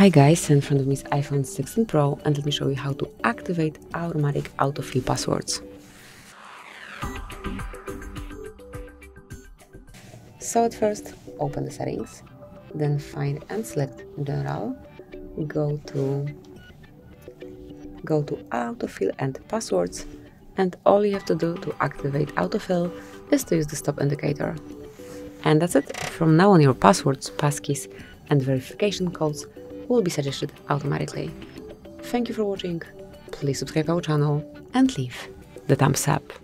Hi guys, in front of me is iPhone 16 Pro and let me show you how to activate automatic autofill passwords. So at first, open the settings, then find and select General, go to Autofill and Passwords, and all you have to do to activate autofill is to use the stop indicator. And that's it. From now on, your passwords, passkeys and verification codes will be suggested automatically. Thank you for watching, please subscribe our channel and leave the thumbs up.